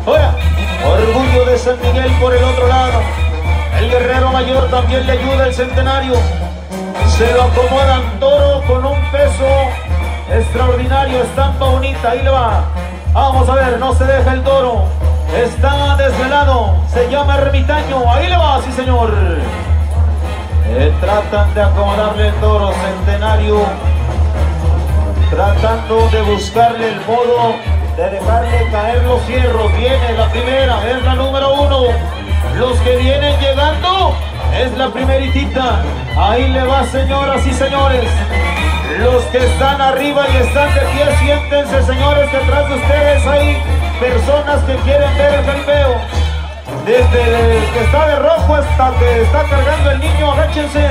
Ahora, Orgullo de San Miguel por el otro lado. El guerrero mayor también le ayuda el centenario. Se lo acomodan toro con un peso extraordinario, estampa bonita, ahí le va. Vamos a ver, no se deja el toro. Está desvelado, se llama Ermitaño, ahí le va, sí señor. Tratan de acomodarle el toro, centenario. Tratando de buscarle el modo de dejarle caer los cierros. Viene la primera, es la número 1. Los que vienen llegando es la primeritita. Ahí le va, señoras y señores. Los que están arriba y están de pie, siéntense, señores, detrás de ustedes hay personas que quieren ver el jaripeo. Desde el que está de rojo hasta que está cargando el niño, agáchense.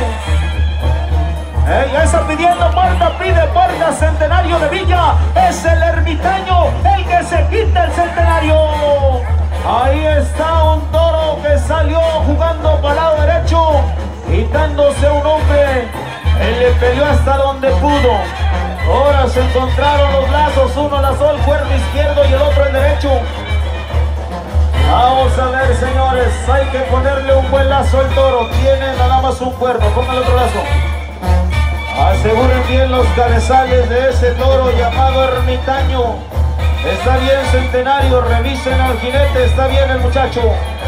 Ya está pidiendo puerta, pide puerta, centenario de Villa. Es el Ermitaño el que se quita el centenario. Ahí está un toro que salió jugando para el lado derecho, quitándose un hombre. Él le peleó hasta donde pudo. Ahora se encontraron los lazos, uno lazó el cuerno izquierdo y el otro el derecho. Vamos a ver, señores, hay que ponerle un buen lazo al toro. Tiene nada más un cuerno, pongan el otro lazo. Aseguren bien los cabezales de ese toro llamado Ermitaño. Está bien, centenario, revisen al jinete, está bien el muchacho.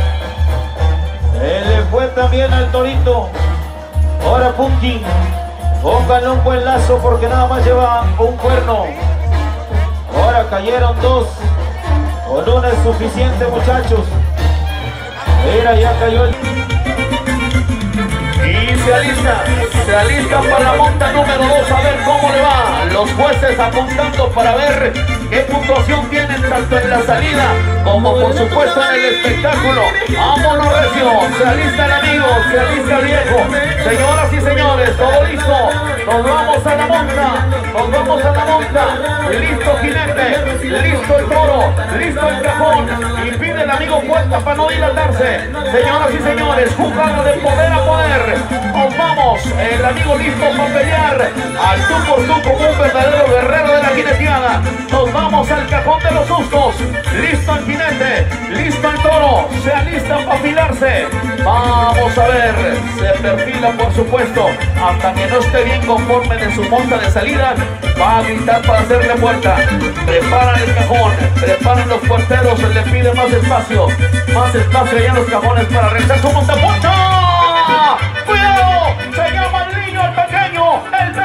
Se le fue también al torito. Ahora Punky, pónganle un buen lazo porque nada más lleva un cuerno. Ahora cayeron 2. Con uno es suficiente, muchachos. Mira, ya cayó el... Y se alista para la monta número 2, a ver cómo le va. Los jueces apuntando para ver qué puntuación tienen tanto en la salida como por supuesto en el espectáculo. ¡Vámonos, recio! Se alista el amigo, se alista el viejo. Señoras y señores, todo listo. Nos vamos a la monta, nos vamos a la monta. Listo jinete, listo el toro, listo el cajón. Y pide el amigo puerta para no dilatarse. Señoras y señores, jugada de poder a poder. Nos vamos, el amigo listo para pelear al tú por tú como un verdadero guerrero de la jineteada. Nos vamos al cajón de los sustos. Listo el jinete, listo el toro, se alistan para afilarse. Vamos a ver, se perfila por supuesto. Hasta que no esté bien conforme de su monta de salida, va a gritar para hacerle puerta. Preparan el cajón, preparan los puerteros, se le pide más espacio allá en los cajones para realizar su monta puerta. ¡Cuidado! Se llama el niño, el pequeño,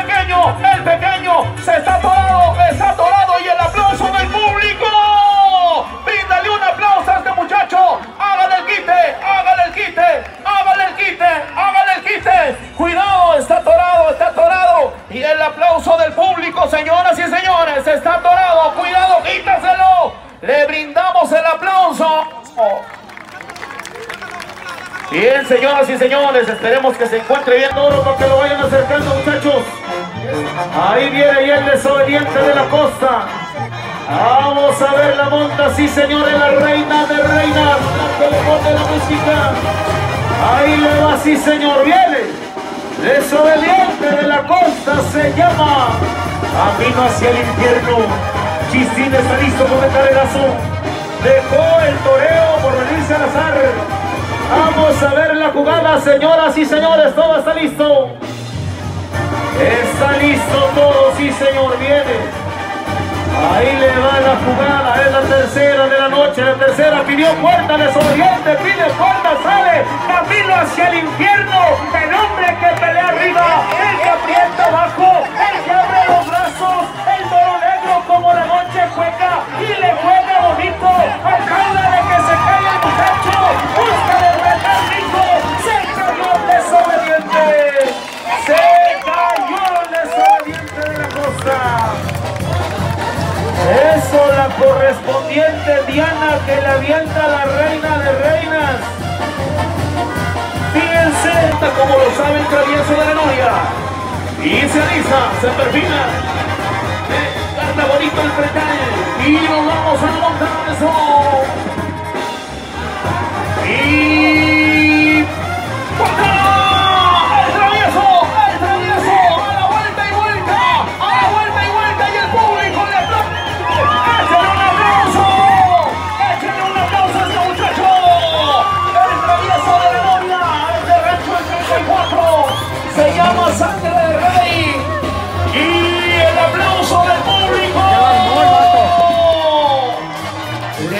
se está atorado y el aplauso del público. Bríndale un aplauso a este muchacho. Hágale el quite, hágale el quite, hágale el quite, hágale el quite. Cuidado, está atorado. Y el aplauso del público, señoras y señores, está atorado. Cuidado, quítaselo. Le brindamos el aplauso. Bien, señoras y señores, esperemos que se encuentre bien toro para que lo vayan acercando, muchachos. Ahí viene ya el desobediente de la costa. Vamos a ver la monta, sí señores, la reina de reinas, que le pone la música. Ahí le va, sí señor, viene. Desobediente de la costa se llama Camino hacia el infierno. Chistín está listo con el carrerazo. Dejó el toreo por venirse al azar. Vamos a ver la jugada, señoras y señores, todo está listo. Está listo todo, sí señor, viene. Ahí le va la jugada, es la tercera de la noche, la tercera pidió puerta, desobediente, pide puerta, sale, camino hacia el infierno, el hombre que pelea arriba, el que aprieta abajo, el que abre los brazos, el toro negro como la noche juega, y le juega bonito, acaba de que se caiga el muchacho, busca de retar rico, se cayó el desobediente, de la costa. Eso, la correspondiente Diana que le avienta a la reina de reinas. Fíjense como lo sabe el travieso de la novia. Y se alisa, se perfila. Canta bonito el pretal. Y nos vamos a montar eso. Y... ¡el travieso! ¡El travieso! ¡A la vuelta y vuelta! ¡A la vuelta y vuelta! ¡Y el público le aplaude! ¡Échale un aplauso! ¡Échale un aplauso!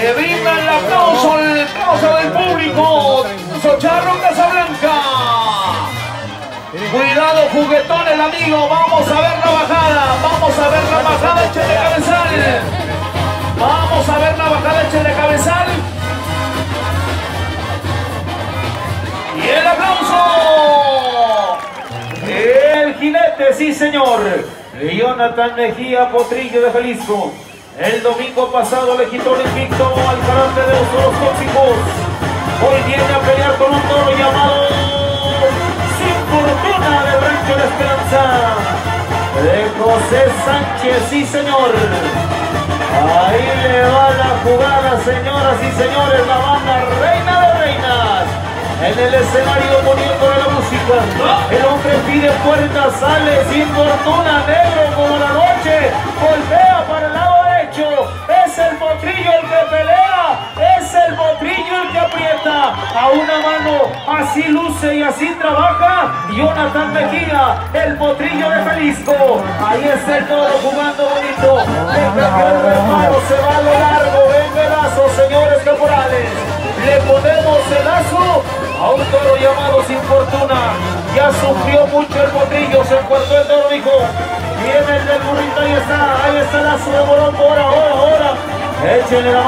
Que brinda el aplauso del público. Socharro Casablanca. Cuidado, juguetón el amigo. Vamos a ver la bajada. Vamos a ver la bajada, échale cabezal. Vamos a ver la bajada, échale cabezal. Y el aplauso. El jinete, sí señor. Jonathan Mejía, Potrillo de Jalisco. El domingo pasado le quitó el invicto al karate de los toros tóxicos. Hoy viene a pelear con un toro llamado Sin Fortuna del Rancho La Esperanza, de José Sánchez, sí señor. Ahí le va la jugada, señoras y señores, la banda Reina de Reinas. En el escenario poniéndole la música. El hombre pide puerta, sale Sin Fortuna, negro como la noche. Voltea para el lado derecho. Es el Potrillo el que pelea. Es el Potrillo el que aprieta. A una mano, así luce y así trabaja Jonathan Mejía, el Potrillo de Jalisco. Ahí está el toro jugando bonito. Deja que el hermano se va a lo largo. Venga el lazo, señores caporales. Le ponemos el lazo a un toro llamado Sin Fortuna. Ya sufrió mucho el Potrillo, se encuentró el toro, hijo. Viene el del burrito, ahí está el lazo de Morón, ahora. Échenle la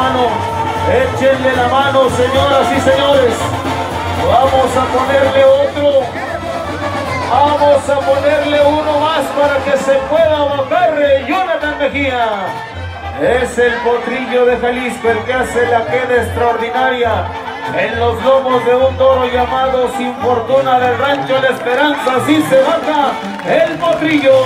mano, señoras y señores. Vamos a ponerle otro. Vamos a ponerle uno más para que se pueda bajar Jonathan Mejía. Es el Potrillo de Jalisco el que hace la queda extraordinaria en los lomos de un toro llamado Sin Fortuna del Rancho La Esperanza. Así se baja el Potrillo.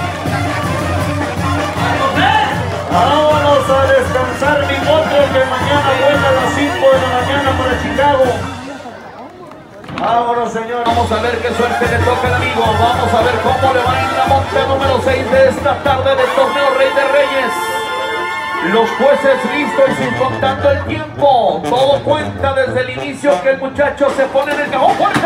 Vámonos a descansar, mi potro, que mañana vuela a las 5 de la mañana para Chicago. Vámonos, señor. Vamos a ver qué suerte le toca al amigo. Vamos a ver cómo le va en la monta número 6 de esta tarde del torneo Rey de Reyes. Los jueces listos y sin contando el tiempo. Todo cuenta desde el inicio que el muchacho se pone en el cajón. ¡Fuerza!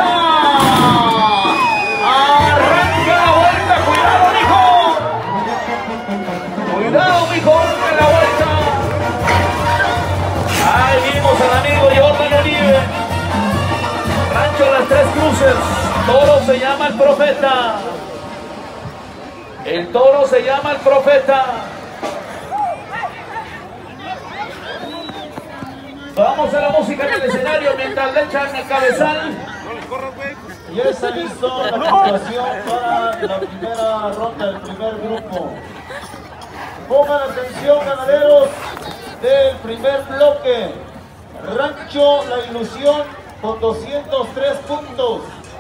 ¡Arranca la vuelta! ¡Cuidado, mijo! ¡Cuidado, mijo! ¡Arranca la vuelta! Ahí vimos al amigo Jordan Olive. Rancho Las Tres Cruces. Toro se llama el Profeta. El toro se llama el Profeta. Vamos a la música en el escenario mientras le echan el cabezal. Ya está listo la puntuación para la primera ronda del primer grupo. Pongan atención, ganaderos del primer bloque. Rancho La Ilusión con 203 puntos.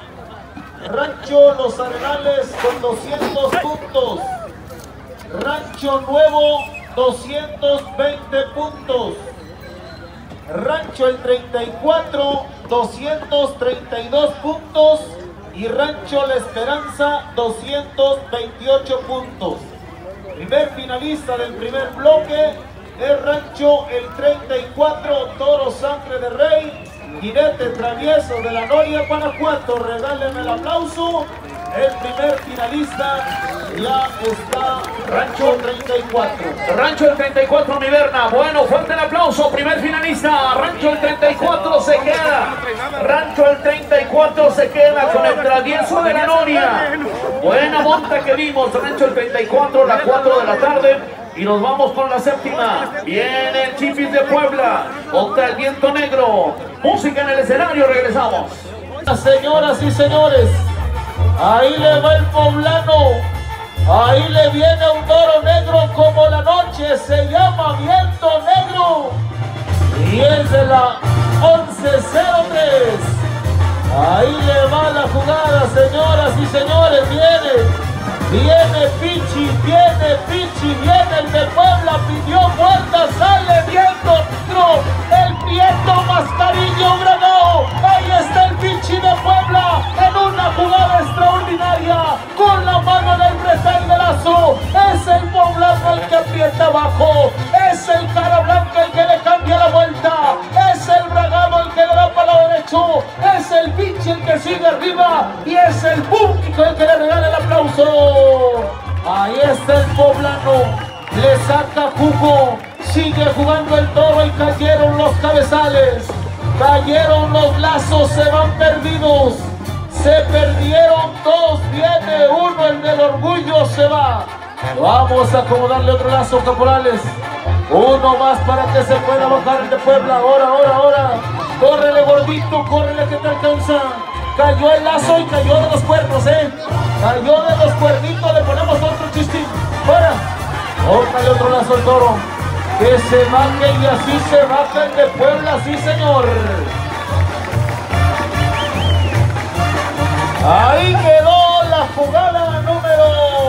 Rancho Los Arenales con 200 puntos. Rancho Nuevo 220 puntos. Rancho El 34, 232 puntos. Y Rancho La Esperanza, 228 puntos. Primer finalista del primer bloque es Rancho El 34, Toro Sangre de Rey, jinete travieso de la Noria, Guanajuato. Regálenme el aplauso. El primer finalista ya está Rancho 34. Rancho El 34, mi Berna. Bueno, fuerte el aplauso. Primer finalista. Rancho El 34 se queda. Rancho El 34 se queda con el travieso de la Noria. Buena monta que vimos. Rancho El 34 a las 4 de la tarde. Y nos vamos con la séptima. Viene el Chipis de Puebla contra el Viento Negro. Música en el escenario, regresamos. Señoras y señores, ahí le va el poblano. Ahí le viene un toro negro como la noche. Se llama Viento Negro. Y es de la 1103. Ahí le va la jugada, señoras y señores. Viene Pichi, viene el de Puebla, pidió vuelta, sale Viento Negro, el Prieto Mascarillo Bragao. Ahí está el Pichi de Puebla en una jugada extraordinaria con la mano en el bretel de lazo. Es el poblano el que aprieta abajo, es el cara blanca el que le cambia la vuelta, es el Bragado el que le da para el derecho, es el Pichi el que sigue arriba y es el público el que le regala el aplauso. Ahí está el poblano, le saca jugo, sigue jugando el toro y cayeron los cabezales. Cayeron los lazos, se van perdidos. Se perdieron dos, viene uno, el del orgullo se va. Vamos a acomodarle otro lazo, caporales. Uno más para que se pueda bajar el de Puebla. Ahora. Córrele, gordito, córrele que te alcanza. Cayó el lazo y cayó de los cuernos, Cayó de los cuernitos, le ponemos otro chistín. Fuera. Ócale otro lazo al toro. Que se baje y así se baja el de Puebla, sí señor. Ahí quedó la jugada número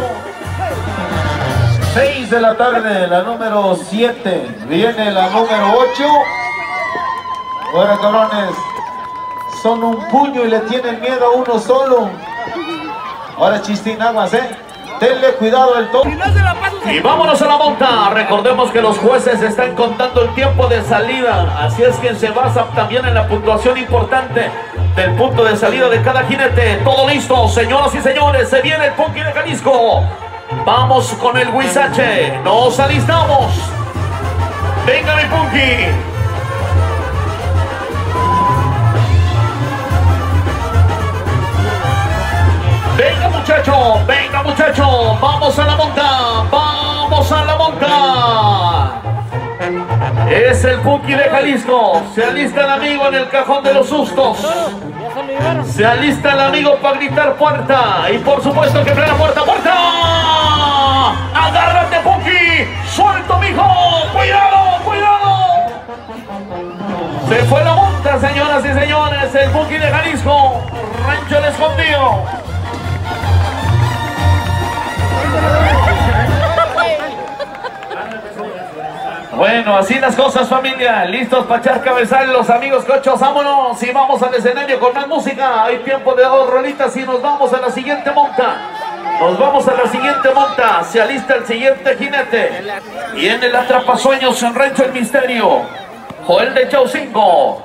6 de la tarde, la número 7. Viene la número 8. Ahora, cabrones, son un puño y le tienen miedo a uno solo. Ahora, Chistín, aguas, Tenle cuidado del toro. Y vámonos a la monta. Recordemos que los jueces están contando el tiempo de salida. Así es que se basa también en la puntuación importante del punto de salida de cada jinete. Todo listo, señoras y señores. Se viene el Punky de Jalisco. Vamos con el Huizache. Nos alistamos. Venga mi Punky. Venga muchacho, vamos a la monta, Es el Punky de Jalisco, se alista el amigo en el cajón de los sustos. Se alista el amigo para gritar puerta, y por supuesto que plena puerta. Agárrate Punky, suelto mijo, cuidado. Se fue la monta, señoras y señores, el Punky de Jalisco, Rancho El Escondido. Bueno, así las cosas, familia. Listos para echar cabezal los amigos cochos. Vámonos y vamos al escenario con más música. Hay tiempo de 2 rolitas y nos vamos a la siguiente monta. Se alista el siguiente jinete. Viene el atrapasueños en Rancho El Misterio, Joel de Chaucinco.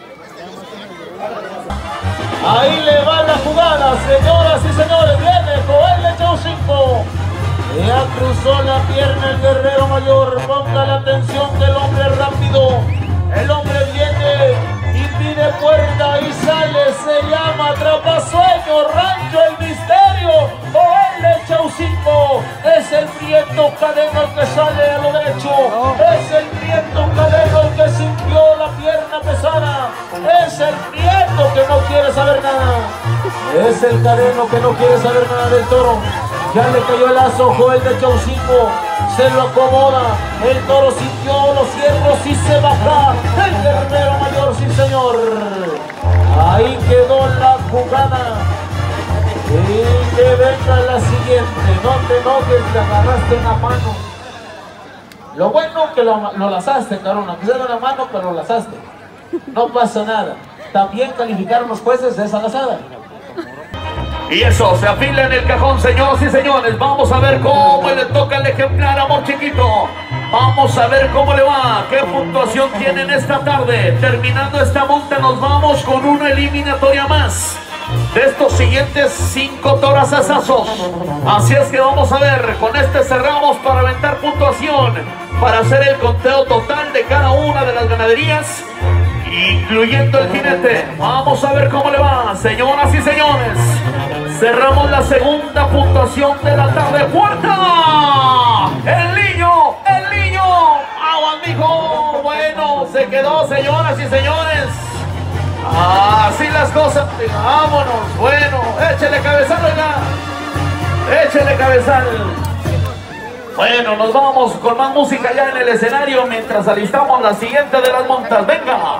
Ahí le va la jugada, señoras y señores. Viene Joel de Chaucinco. Ya cruzó la pierna el guerrero mayor. Ponga la atención del hombre rápido. El hombre viene y pide puerta y sale. Se llama Atrapasueño, Rancho El Misterio, Joel de Chaucinco. Es el Prieto Cadeno el que sale a lo derecho. Es el Prieto Cadeno el que sintió la pierna pesada. Es el Prieto que no quiere saber nada. Es el Cadeno que no quiere saber nada del toro. Ya le cayó el lazo, Joel de Chaucinco, se lo acomoda, el toro sintió los hierros y se baja, el guerrero mayor, sí señor. Ahí quedó la jugada, y que venga la siguiente, no te enojes, le agarraste una mano. Lo bueno que lo lazaste, cabrón, aunque sea de una mano, pero lo lazaste. No pasa nada, también calificaron los jueces de esa lazada. Y eso, se afila en el cajón, señoras y señores. Vamos a ver cómo le toca el ejemplar Amor Chiquito. Vamos a ver cómo le va, qué puntuación tienen esta tarde. Terminando esta monta nos vamos con una eliminatoria más de estos siguientes 5 torazazazos. Así es que vamos a ver, con este cerramos para aventar puntuación, para hacer el conteo total de cada una de las ganaderías, incluyendo el jinete. Vamos a ver cómo le va, señoras y señores. Cerramos la segunda puntuación de la tarde. ¡Puerta! ¡El niño! ¡Aguas, mijo! Bueno, se quedó, señoras y señores. Así las cosas. Vámonos. Bueno, échele cabezal, oiga. Échele cabezal. Bueno, nos vamos con más música ya en el escenario mientras alistamos la siguiente de las montas. ¡Venga!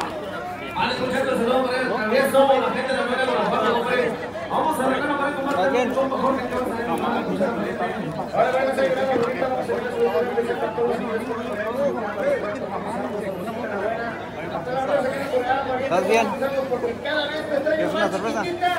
Vamos a arreglar para compartir un poco mejor que ¿Estás bien? ¿Quieres una cerveza?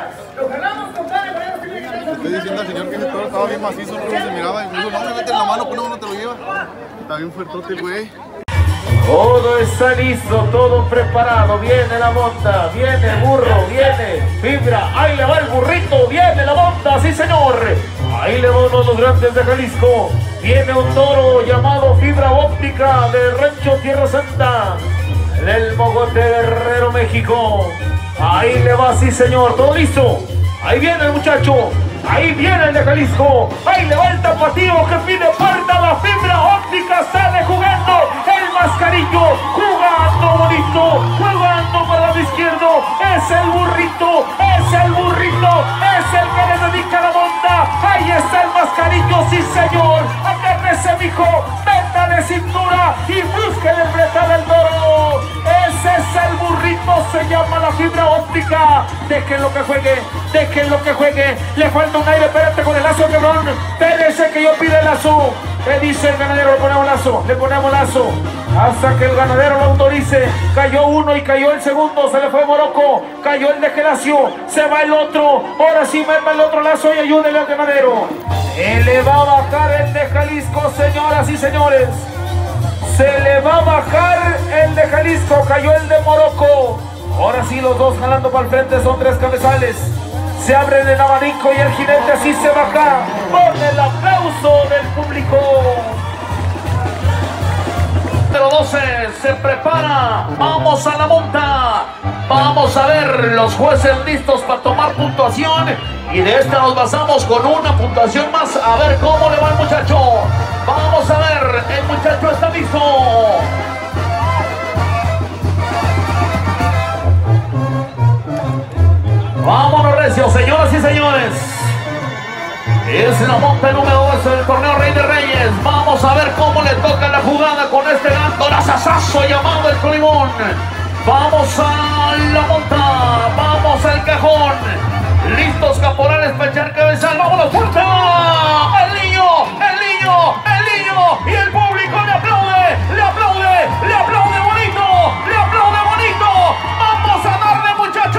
Estoy diciendo al señor que ese toro estaba bien macizo, no se miraba. Y me dijo, no, me mete en la mano, pone uno, te lo lleva. Está bien fuertote, güey. Todo está listo, todo preparado. Viene la monta, viene el burro, viene Fibra. Ahí le va el burrito, viene la monta, sí señor. Ahí le va uno de los grandes de Jalisco. Viene un toro llamado Fibra Óptica del Rancho Tierra Santa, del Mogote Guerrero, México. Ahí le va, sí señor, todo listo. Ahí viene el muchacho. Ahí viene el de Jalisco. Ahí le va el tapatío que pide puerta. La Fibra Óptica sale jugando. El Mascarillo jugando bonito. Jugando para el izquierdo. Es el burrito. Es el burrito. Es el que le dedica la monta. Ahí está el Mascarillo. Sí señor. Agárrese mijo. Venta de cintura. Y busque el bretal del toro. Ese es el burrito. Se llama la Fibra Óptica. Déjenlo que juegue. Déjenlo que juegue. Le falta un aire, espérate con el lazo, cabrón. Espérese que yo pida el lazo. ¿Qué dice el ganadero? Le ponemos lazo, le ponemos lazo. Hasta que el ganadero lo autorice. Cayó uno y cayó el segundo. Se le fue Morocco. Cayó el de Gelacio. Se va el otro. Ahora sí meta el otro lazo y ayúdele al ganadero. Le va a bajar el de Jalisco, señoras y señores. Se le va a bajar el de Jalisco. Cayó el de Morocco. Ahora sí los dos jalando para el frente. Son tres cabezales. Se abre el abanico y el jinete así se baja con el aplauso del público. Número 12 se prepara. Vamos a la monta. Vamos a ver los jueces listos para tomar puntuación. Y de esta nos basamos con una puntuación más. A ver cómo le va el muchacho. Vamos a ver. El muchacho está listo. Vámonos recio, señoras y señores. Es la monta número 12 del torneo Rey de Reyes. Vamos a ver cómo le toca la jugada con este gran torazazazo llamado el Colimón. Vamos a la monta, vamos al cajón. Listos caporales para echar cabezal. ¡Vámonos, fuerte! ¡El niño! ¡El niño! ¡El niño! Y el público le aplaude, le aplaude, le aplaude bonito, le aplaude bonito. ¡Vamos a darle, muchachos!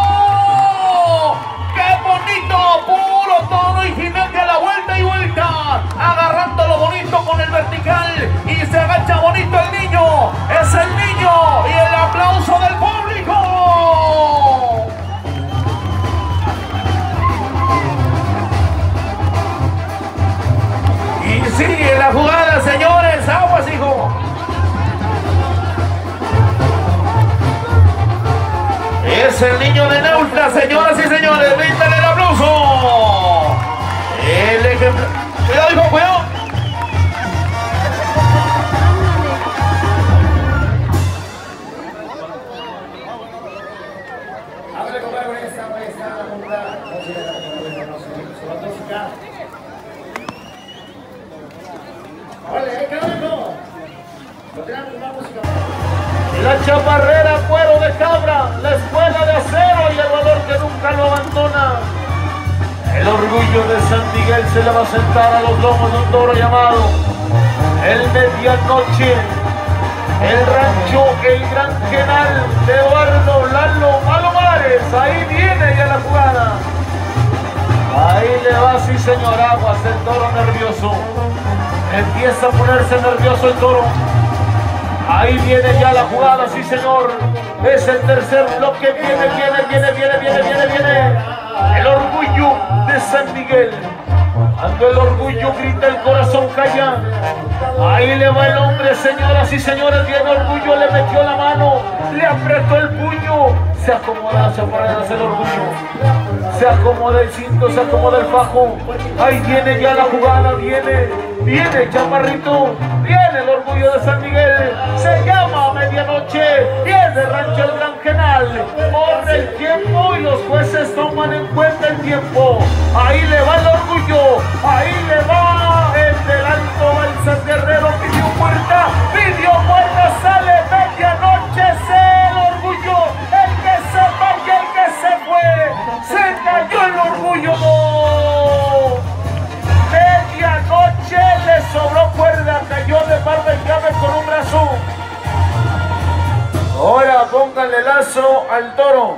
Bonito, puro toro y jinete a la vuelta y vuelta, agarrando lo bonito con el vertical y se agacha bonito el niño, es el niño y el aplauso del público. Y sigue la jugada, señores, aguas hijo. Es el niño de Neutla, señoras y señores. Bríndale el aplauso. El ejemplo. Cuidado, hijo, cuidado. La chaparrera cuero de cabra, la escuela de acero y el valor que nunca lo abandona. El orgullo de San Miguel se le va a sentar a los lomos de un toro llamado el Medianoche. El rancho El Gran Genal de Eduardo Lalo Palomares. Ahí viene ya la jugada. Ahí le va, sí señor, aguas, el toro nervioso. Empieza a ponerse nervioso el toro. Ahí viene ya la jugada, sí señor. Es el tercer bloque, viene. El orgullo de San Miguel. Cuando el orgullo grita, el corazón calla. Ahí le va el hombre, señoras y señores. Bien orgullo, le metió la mano, le apretó el puño. Se acomoda, se para hacer el orgullo. Se acomoda el cinto, se acomoda el fajo. Ahí viene ya la jugada, viene chaparrito. Viene el orgullo de San Miguel. Se llama Medianoche. Viene Rancho El Gran Genal. Corre el tiempo y los jueces toman en cuenta el tiempo. Ahí le va el orgullo. Ahí le va el del Alto Balsas Guerrero. Pidió puerta, sale Medianoche. Es el orgullo. El que se va y el que se fue. Se cayó el orgullo. Medianoche le sobró cuerda, cayó de barba y llave con un brazo. Ahora pónganle lazo al toro.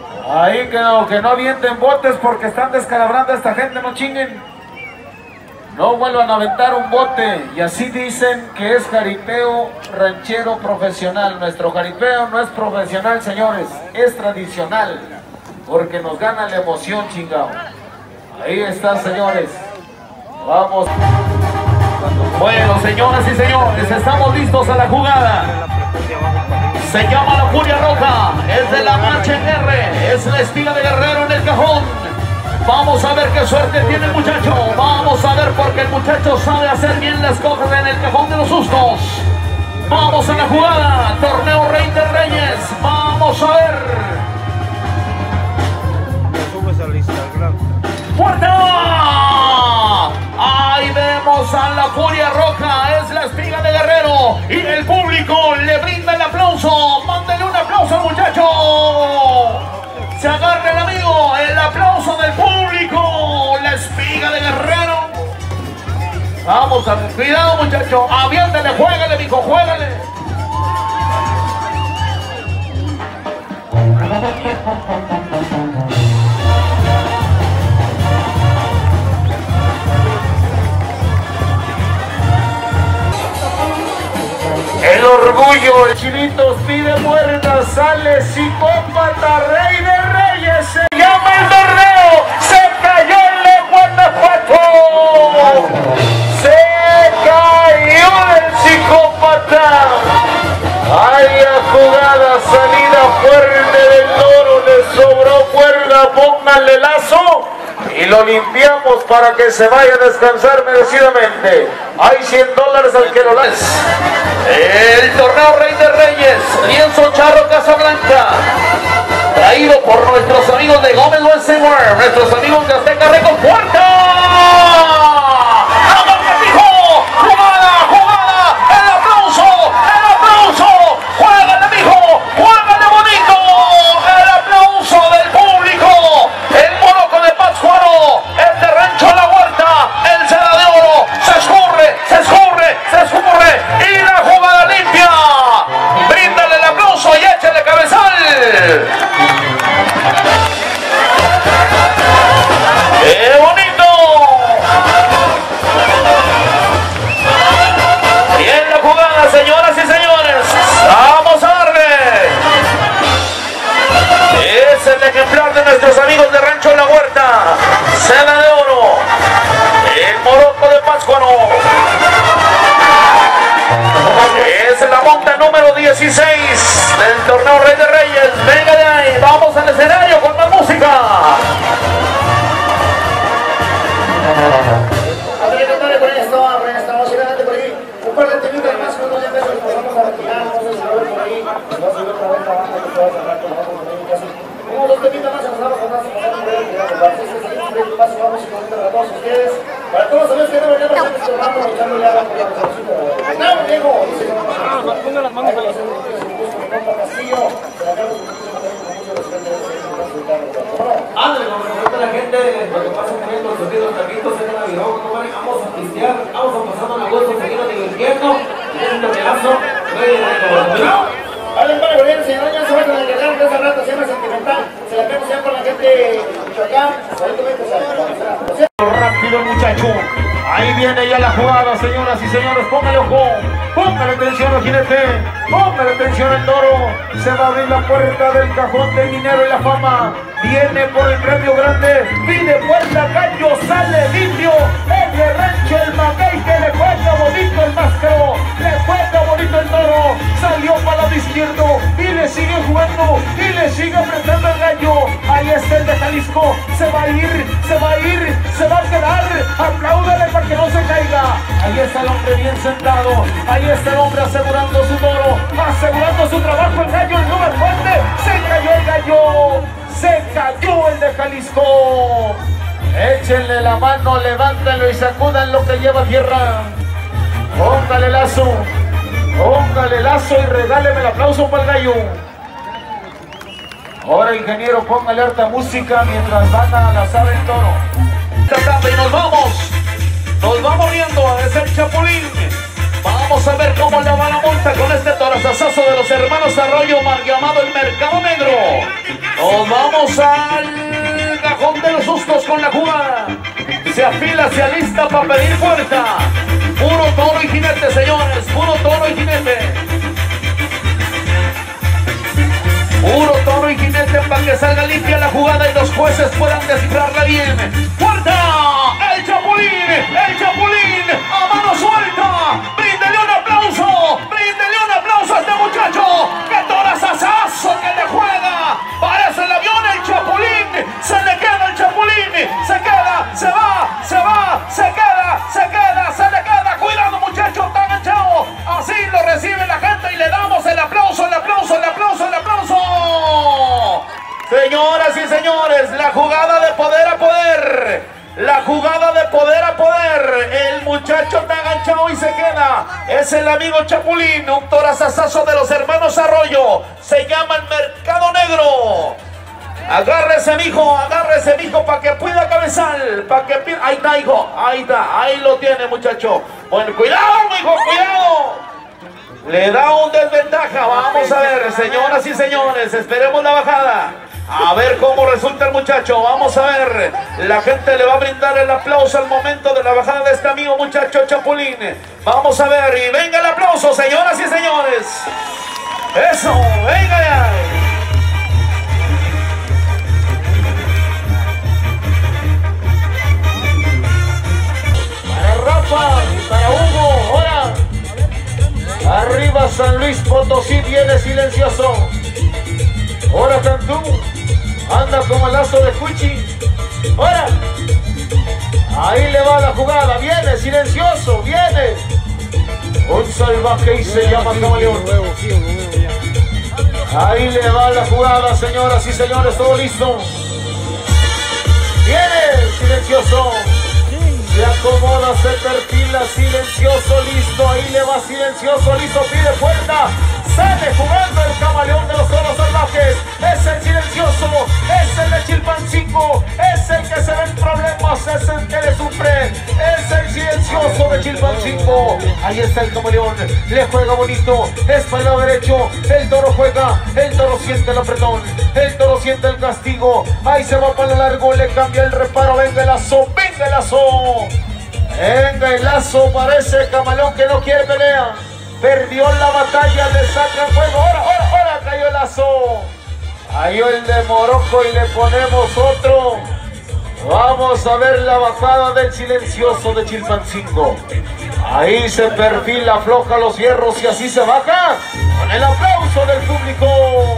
Ahí que no avienten botes porque están descalabrando a esta gente, no chinguen. No vuelvan a aventar un bote. Y así dicen que es jaripeo ranchero profesional. Nuestro jaripeo no es profesional, señores, es tradicional, porque nos gana la emoción, chingado. Ahí está, señores. Vamos. Bueno, señoras y señores, estamos listos a la jugada. Se llama la Furia Roja, es de la marcha en R, es la espiga de Guerrero en el cajón. Vamos a ver qué suerte tiene el muchacho. Vamos a ver, porque el muchacho sabe hacer bien las cosas en el cajón de los sustos. Vamos a la jugada, torneo Rey de Reyes. Vamos a ver. ¡Fuerza! Ahí vemos a la Furia Roja, es la espiga de Guerrero. Y el público le brinda el aplauso. Mándenle un aplauso al muchacho. Se agarra el amigo, el aplauso del público. La espiga de Guerrero. Vamos a ver, cuidado, muchacho. Aviéntale, juégale, mijo, juégale. El orgullo, el Chilitos pide muerta, sale psicópata, Rey de Reyes, se llama el torneo, se cayó el Guanajuato, se cayó el psicópata. Haya jugada, salida fuerte del toro, le sobró cuerda, pónganle lazo y lo limpiamos para que se vaya a descansar merecidamente. Hay $100 al que lo lance. El torneo Rey de Reyes, lienzo charro Casablanca, traído por nuestros amigos de Gómez Westenware, nuestros amigos de Azteca Record. ¡Puerta! ¡Qué bonito! Bien la jugada, señoras y señores. Vamos a darle. Es el ejemplar de nuestros amigos de Rancho La Huerta. Seda de oro. El moroco de Pátzcuaro. Es la monta número 16 del torneo Rey de Reyes. Venga de ahí, vamos al escenario con más música. A ver, cantarle por esto, vamos a ir adelante por ahí. Un par de temitas más cuando ya empezó, nos vamos a retirar, vamos a saber por ahí. Nos va a subir otra vez la banda que pueda cerrar con nosotros por ahí casi. Como dos temitas más, nos vamos a pasar por ahí, vamos y con a todos ustedes. Para todos los que no me quedan, siempre se van echándole agua por la resolución. ¡No, Diego! Ponga las manos para Castillo, se la cargo con mucho respeto. Ándale, como recuerda la gente, lo que pasa también con los sentidos taquitos en el avión, vamos a pistear, vamos a pasarnos a gusto, seguimos divirtiendo, y es un pedazo, Hablen para el señor, ya se va con el que de ese rato, se llama Sentimental, se la queremos ya con la gente de Michoacán, rápido el muchacho, ahí viene ya la jugada, señoras y señores, póngale ojo, póngale atención al jinete, póngale atención al toro, se va a abrir la puerta del cajón del dinero y la fama, viene por el premio grande, pide puerta, gallo, sale limpio, el de Rancho, el maguey que le juega bonito el máscaro, le juega bonito el toro, salió para el lado izquierdo y le sigue jugando y le sigue apretando el gallo, ahí está el de Jalisco, se va a ir, se va a ir, se va a quedar, apláudale para que no se caiga, ahí está el hombre bien sentado, ahí está el hombre asegurando su toro, asegurando su trabajo, el gallo, el número fuerte, se cayó el gallo, se cayó el de Jalisco, échenle la mano, levántenlo y sacudan lo que lleva tierra, póngale lazo y regáleme el aplauso para el gallo. Ahora, ingeniero, póngale harta música mientras van a lanzar el toro. Y nos vamos viendo, es el Chapulín. Vamos a ver cómo le va la monta con este torazazazo de los hermanos Arroyo, mal llamado el Mercado Negro. Nos vamos al cajón de los sustos con la jugada. Se se afila, se alista para pedir puerta. Puro toro y jinete, señores, puro toro y jinete. Puro toro y jinete para que salga limpia la jugada y los jueces puedan descifrarla bien. ¡Puerta! ¡El Chapulín! ¡El Chapulín! ¡A mano suelta! ¡Bríndele un aplauso! ¡Bríndele un aplauso a este muchacho! ¡Qué torazazazo que le juega! ¡Parece el avión el Chapulín! ¡Se le queda el Chapulín! ¡Se queda! ¡Se va! ¡Se va! ¡Se queda! ¡Se queda! ¡Se le queda! ¡Cuidado, muchacho! ¡Está enganchado! Así lo recibe la gente y le damos el aplauso, el aplauso, el aplauso, el aplauso. Señoras y señores, la jugada de poder a poder. La jugada de poder a poder. El muchacho está agachado y se queda. Es el amigo Chapulín, un torazazazo de los hermanos Arroyo. Se llama el Mercado Negro. Agárrese, mijo, para que pueda cabezal. Ahí está, hijo. Ahí está. Ahí lo tiene, muchacho. Bueno, cuidado, mijo, cuidado. Le da un desventaja. Vamos a ver, señoras y señores, esperemos la bajada. A ver cómo resulta el muchacho. Vamos a ver. La gente le va a brindar el aplauso al momento de la bajada de este amigo muchacho Chapulín. Vamos a ver. Y venga el aplauso, señoras y señores. Eso, venga ya. Para Rafa y para Hugo. Ahora. Arriba San Luis Potosí viene silencioso. Ahora Cantú anda como el lazo de Cuchi. Ahora. Ahí le va la jugada. Viene silencioso. Viene. Un salvaje y se llama Camaleón. Ahí le va la jugada, señoras y señores. Todo listo. Viene silencioso. Se acomoda, se perfila, silencioso, listo, ahí le va silencioso, listo, pide puerta, sale jugando el Camaleón de los Toros Salvajes, es el silencioso, es el de Chilpancingo, es el que se ve en problemas, es el que le sufre, es el silencioso de Chilpancingo, ahí está el Camaleón, le juega bonito, es para el lado derecho, el toro juega, el toro siente el apretón, el toro siente el castigo, ahí se va para el largo, le cambia el reparo, venga el lazo, venga el lazo. Venga el lazo, parece Camaleón que no quiere pelea. Perdió la batalla, le saca el juego. Ahora cayó el lazo. Ahí el de Morocco y le ponemos otro. Vamos a ver la bajada del silencioso de Chilpancingo. Ahí se perfila, afloja los hierros y así se baja. Con el aplauso del público.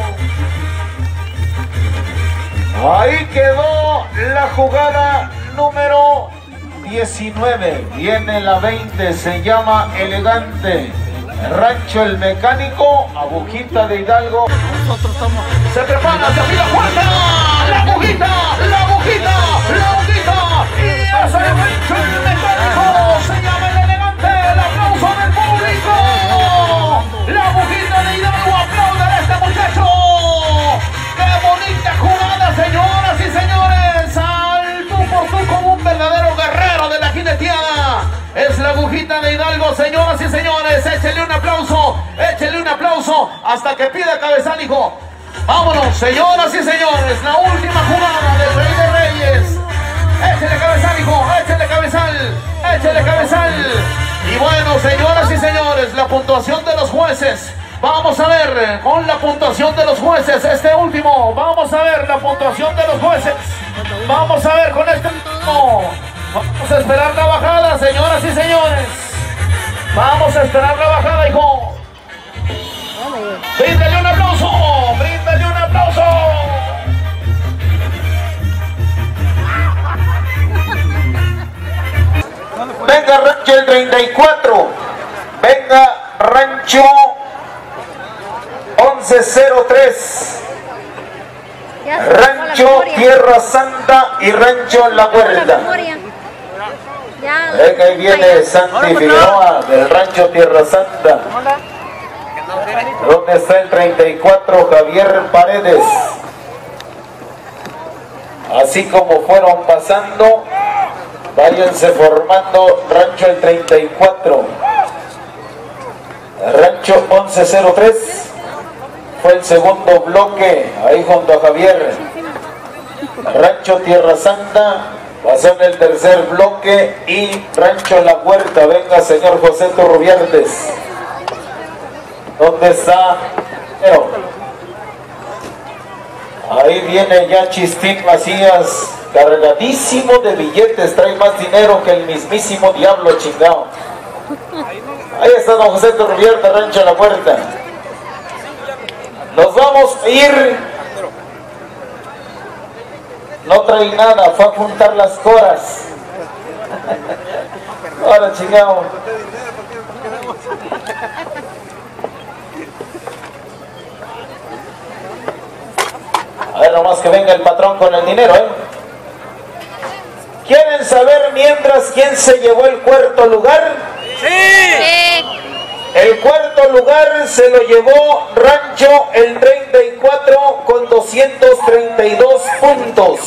Ahí quedó la jugada número 19, viene la 20, se llama Elegante. Rancho El Mecánico, Agujita de Hidalgo. Se prepara, se afila fuerte. La agujita, la agujita, la agujita. Y es el Rancho El Mecánico. Se llama El Elegante. El aplauso del público. La agujita de Hidalgo, aplaudan a este muchacho. Qué bonita jugada, señoras y señores. Al tú por tú como un verdadero guerrero de la jineteada. Es la agujita de Hidalgo, señoras y señores. Échele un aplauso hasta que pida cabezal, hijo. Vámonos, señoras y señores. La última jugada del Rey de Reyes. Échele cabezal, hijo. Échele cabezal. Échele cabezal. Y bueno, señoras y señores, la puntuación de los jueces. Vamos a ver con la puntuación de los jueces. Este último. Vamos a ver la puntuación de los jueces. Vamos a ver con este último. Vamos a esperar la bajada, señoras y señores. Vamos a esperar la bajada, hijo. Bríndale un aplauso. Bríndale un aplauso. Venga, Rancho el 34. Venga, Rancho 1103. Rancho Tierra Santa y Rancho La Huerta. Venga, ahí viene Santi Figueroa del Rancho Tierra Santa. ¿Dónde está el 34? Javier Paredes. Así como fueron pasando, váyanse formando Rancho el 34. Rancho 1103 fue el segundo bloque, ahí junto a Javier. Rancho Tierra Santa Pasó en el tercer bloque y Rancho La Huerta. Venga, señor José Turrubiartes. ¿Dónde está? Ahí viene ya Chistín Macías, cargadísimo de billetes, trae más dinero que el mismísimo diablo chingado. Ahí está don José Turrubiartes, Rancho La Huerta. Nos vamos a ir. No trae nada, fue a juntar las coras. Ahora chingado. A ver nomás que venga el patrón con el dinero, ¿eh? ¿Quieren saber mientras quién se llevó el cuarto lugar? ¡Sí! El cuarto lugar se lo llevó Rancho el 34 con 232 puntos.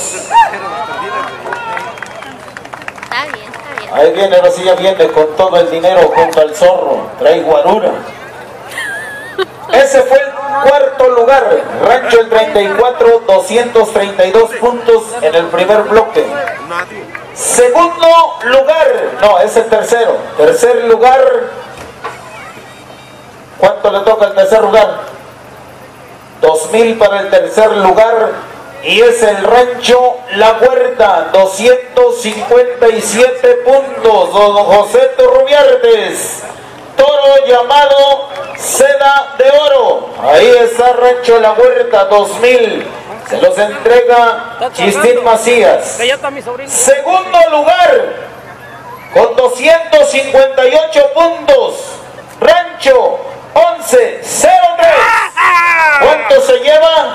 Está bien, está bien. Ahí viene, ahora sí ya viene con todo el dinero junto al zorro. Trae guarura. Ese fue el cuarto lugar. Rancho el 34, 232 puntos en el primer bloque. Segundo lugar, no, es el tercero. Tercer lugar, ¿cuánto le toca al tercer lugar? 2,000 para el tercer lugar. Y es el Rancho La Huerta, 257 puntos. Don José Turrubiartes. Toro llamado Seda de Oro. Ahí está Rancho La Huerta, 2,000. Se los entrega Chistín Macías. Segundo lugar, con 258 puntos, Rancho 1103. ¿Cuánto se lleva?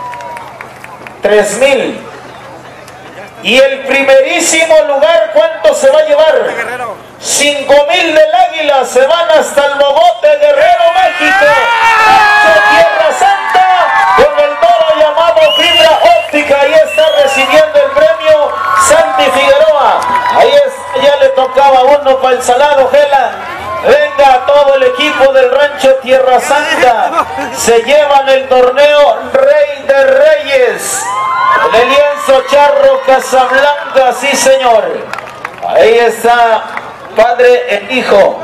3,000. Y el primerísimo lugar, ¿cuánto se va a llevar? 5,000 del Águila. Se van hasta el Bogote, Guerrero, México. Tierra Santa, con el toro llamado Fibra Óptica. Ahí está recibiendo el premio Santi Figueroa. Ahí está, ya le tocaba uno para el Salado Gela. Venga todo el equipo del Rancho Tierra Santa. Se llevan el torneo Rey de Reyes. El lienzo Charro Casablanca, sí señor. Ahí está, padre e hijo.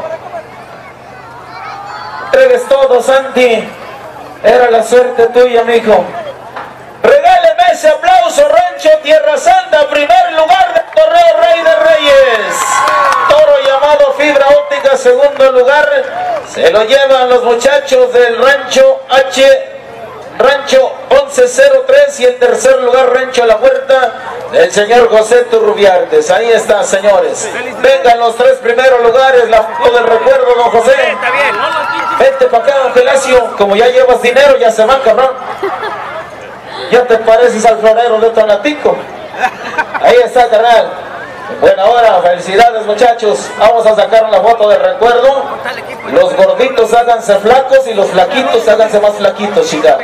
Entregues todo, Santi. Era la suerte tuya, mijo. Regáleme ese aplauso, Rancho Tierra Santa, primer lugar del torneo Rey de Reyes. Toro llamado Fibra Óptica, segundo lugar. Se lo llevan los muchachos del Rancho Rancho 1103, y en tercer lugar Rancho La Huerta del señor José Turrubiartes. Ahí está, señores. Vengan los tres primeros lugares, la foto del recuerdo, don José. Vente para acá, don Gelacio. Como ya llevas dinero, ya se va, cabrón. Ya te pareces al florero de Tonatico. Ahí está, carnal. Buena hora, felicidades, muchachos. Vamos a sacar la foto de recuerdo. Los gorditos háganse flacos y los flaquitos háganse más flaquitos, chica.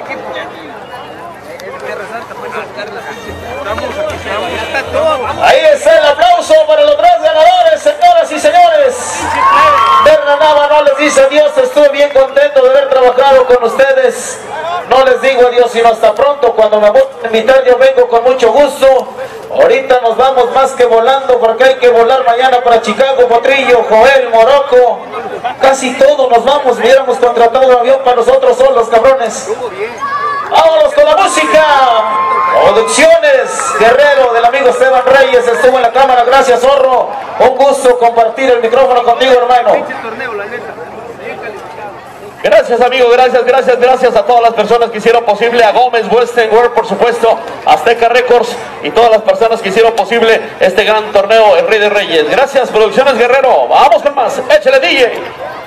Ahí está el aplauso para los tres ganadores, señoras y señores. Berna Nava no les dice adiós, estuve bien contento de haber trabajado con ustedes. No les digo adiós sino hasta pronto. Cuando me vuelvan a invitar yo vengo con mucho gusto. Ahorita nos vamos más que volando porque hay que volar mañana para Chicago, Potrillo, Joel, Morocco. Casi todos nos vamos, hubiéramos contratado un avión para nosotros solos, cabrones. Vámonos con la música. Producciones Guerrero del amigo Esteban Reyes estuvo en la cámara. Gracias, zorro. Un gusto compartir el micrófono contigo, hermano. Gracias, amigo, gracias a todas las personas que hicieron posible, a Gómez Western World, por supuesto, Azteca Records y todas las personas que hicieron posible este gran torneo, el Rey de Reyes. Gracias, Producciones Guerrero. Vamos con más, échale, DJ.